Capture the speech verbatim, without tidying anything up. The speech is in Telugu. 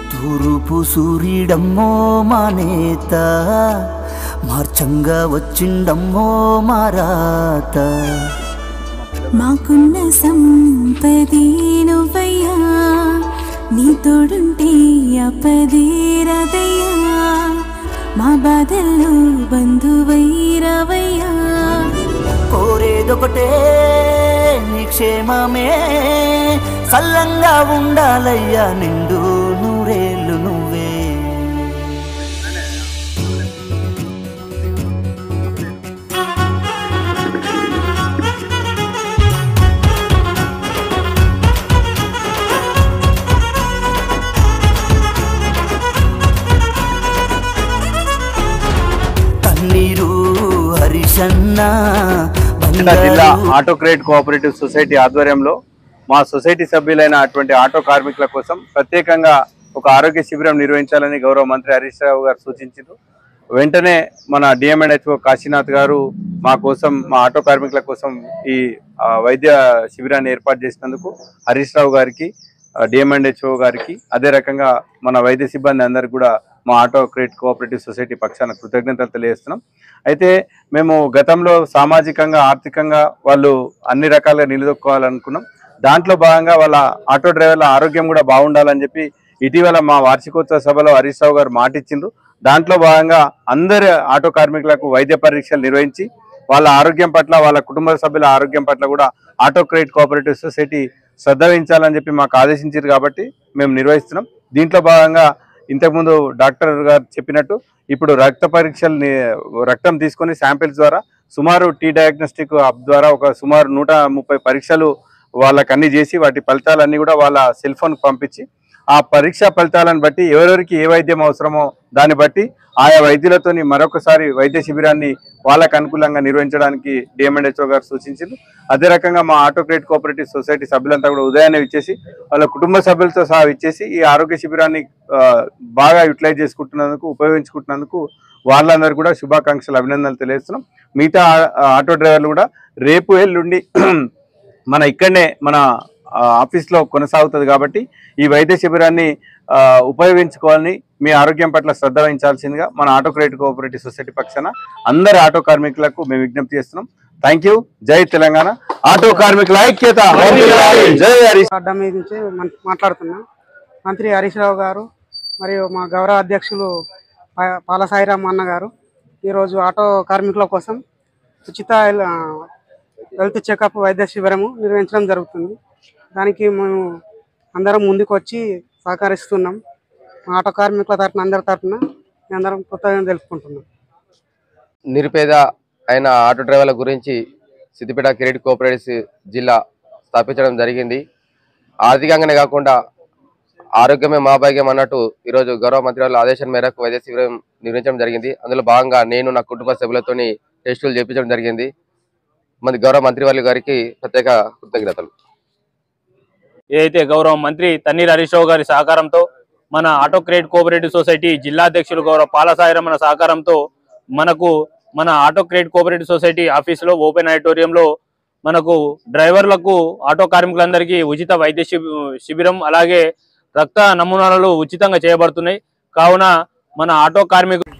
తూరుపు సూర్యుడమ్మో మా నేత, మార్చంగా వచ్చిండమ్మో మారాత. మాకున్న సంపది నువ్వయ్యా, నీ తోడుంటే అపదేరదయ్యా, మా బాధల్లో బంధువైరవయ్యా. కోరేదొకటే నీ క్షేమమే, సల్లంగా ఉండాలయ్యా నిండు నూరేళ్ళు నువ్వే. జిల్లా ఆటో క్రెడిట్ కోఆపరేటివ్ సొసైటీ ఆధ్వర్యంలో మా సొసైటీ సభ్యులైన అటువంటి ఆటో కార్మికుల కోసం ప్రత్యేకంగా ఒక ఆరోగ్య శిబిరం నిర్వహించాలని గౌరవ మంత్రి హరీష్ రావు గారు సూచించారు. వెంటనే మన డిఎంఎన్హెచ్ఓ కాశీనాథ్ గారు మా కోసం, మా ఆటో కార్మికుల కోసం ఈ వైద్య శిబిరాన్ని ఏర్పాటు చేసినందుకు హరీష్ రావు గారికి, డిఎంఎన్హెచ్ఓ గారికి, అదే రకంగా మన వైద్య సిబ్బంది అందరికి కూడా మా ఆటో క్రెడిట్ కోఆపరేటివ్ సొసైటీ పక్షాన కృతజ్ఞతలు తెలియజేస్తున్నాం. అయితే మేము గతంలో సామాజికంగా, ఆర్థికంగా వాళ్ళు అన్ని రకాలుగా నిలదొక్కోవాలనుకున్నాం. దాంట్లో భాగంగా వాళ్ళ ఆటో డ్రైవర్ల ఆరోగ్యం కూడా బాగుండాలని చెప్పి ఇటీవల మా వార్షికోత్సవ సభలో హరీష్ రావు గారు మాటిచ్చిండ్రు. దాంట్లో భాగంగా అందరి ఆటో కార్మికులకు వైద్య పరీక్షలు నిర్వహించి వాళ్ళ ఆరోగ్యం పట్ల, వాళ్ళ కుటుంబ సభ్యుల ఆరోగ్యం పట్ల కూడా ఆటో క్రెడిట్ కోఆపరేటివ్ సొసైటీ శ్రద్ధ వహించాలని చెప్పి మాకు ఆదేశించారు. కాబట్టి మేము నిర్వహిస్తున్నాం. దీంట్లో భాగంగా ఇంతకుముందు డాక్టర్ గారు చెప్పినట్టు ఇప్పుడు రక్త పరీక్షలు, రక్తం తీసుకొని శాంపిల్స్ ద్వారా సుమారు టీ డయాగ్నోస్టిక్ హబ్ ద్వారా ఒక సుమారు నూట ముప్పై పరీక్షలు వాళ్ళకి అన్ని చేసి వాటి ఫలితాలన్నీ కూడా వాళ్ళ సెల్ ఫోన్కి పంపించి ఆ పరీక్షా ఫలితాలను బట్టి ఎవరెవరికి ఏ వైద్యం అవసరమో దాన్ని బట్టి ఆయా వైద్యులతోని మరొకసారి వైద్య శిబిరాన్ని వాళ్ళకు అనుకూలంగా నిర్వహించడానికి డిఎంఎన్హెచ్ఓ గారు సూచించారు. అదే రకంగా మా ఆటో క్రెడిట్ కోఆపరేటివ్ సొసైటీ సభ్యులంతా కూడా ఉదయాన్నే ఇచ్చేసి వాళ్ళ కుటుంబ సభ్యులతో సహా ఇచ్చేసి ఈ ఆరోగ్య శిబిరాన్ని బాగా యూటిలైజ్ చేసుకుంటున్నందుకు, ఉపయోగించుకుంటున్నందుకు వాళ్ళందరూ కూడా శుభాకాంక్షలు, అభినందనలు తెలియజేస్తున్నాం. మిగతా ఆటో డ్రైవర్లు కూడా రేపు ఎల్లుండి మన ఇక్కడనే మన ఆఫీస్లో కొనసాగుతుంది. కాబట్టి ఈ వైద్య శిబిరాన్ని ఉపయోగించుకోవాలని, మీ ఆరోగ్యం పట్ల శ్రద్ధ వహించాల్సిందిగా మన ఆటో క్రెడిట్ కోఆపరేటివ్ సొసైటీ పక్షాన అందరి ఆటో కార్మికులకు మేము విజ్ఞప్తి చేస్తున్నాం. Thank you. Jai Telangana. Auto కార్మికుల ఐక్యత. జై హరీష్. మాట్లాడుతున్నా మంత్రి హరీష్ రావు గారు మరియు మా గౌరవ అధ్యక్షులు పాల సాయిరామ్ అన్న గారు ఈరోజు ఆటో కార్మికుల కోసం ఉచిత హెల్త్ చెకప్ వైద్య శిబిరము నిర్వహించడం జరుగుతుంది. దానికి మేము అందరం ముందుకు వచ్చి సహకరిస్తున్నాం. ఆటో కార్మికుల తరఫున, అందరి తరఫున అందరం కృతజ్ఞతలు తెలుపుకుంటున్నాం. నిరుపేద అయిన ఆటో డ్రైవర్ల గురించి సిద్దిపేట క్రెడిట్ కోఆపరేటివ్ జిల్లా స్థాపించడం జరిగింది. ఆర్థికంగానే కాకుండా ఆరోగ్యమే మా భాగ్యం అన్నట్టు ఈరోజు గౌరవ మంత్రి వాళ్ళ ఆదేశం మేరకు వైద్య శిబిరం నిర్వహించడం జరిగింది. అందులో భాగంగా నేను నా కుటుంబ సభ్యులతోని టెస్టులు చేయించడం జరిగింది. మంది గౌరవ మంత్రి వాళ్ళ గారికి ప్రత్యేక కృతజ్ఞతలు. ఏదైతే గౌరవ మంత్రి తన్నీర్ హరీష్ రావు గారి సహకారంతో, మన ఆటో క్రెడిట్ కోఆపరేటివ్ సొసైటీ జిల్లా అధ్యక్షులు గౌరవ పాల సాయిరామన్న సహకారంతో మనకు మన ఆటో క్రెడిట్ కోఆపరేటివ్ సొసైటీ ఆఫీసులో ఓపెన్ ఆడిటోరియంలో మనకు డ్రైవర్లకు, ఆటో కార్మికులందరికీ ఉచిత వైద్య శిబిరం, అలాగే రక్త నమూనాలు ఉచితంగా చేయబడుతున్నాయి. కావున మన ఆటో కార్మికులు